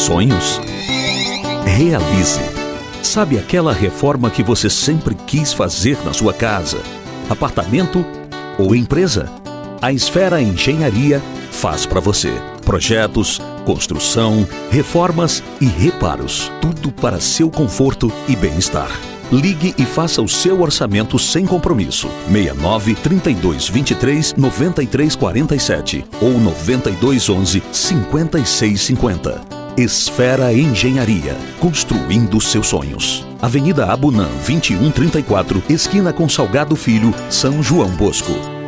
sonhos? Realize. Sabe aquela reforma que você sempre quis fazer na sua casa, apartamento ou empresa? A Esfera Engenharia faz para você. Projetos, construção, reformas e reparos. Tudo para seu conforto e bem-estar. Ligue e faça o seu orçamento sem compromisso. 69 32 23 93 47 ou 92 11 56 50. Esfera Engenharia, construindo seus sonhos. Avenida Abunã 2134, esquina com Salgado Filho, São João Bosco.